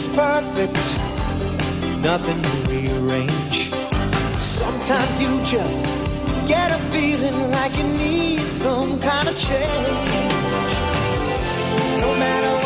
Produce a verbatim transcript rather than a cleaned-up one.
is perfect, nothing to rearrange. Sometimes you just get a feeling like you need some kind of change. No matter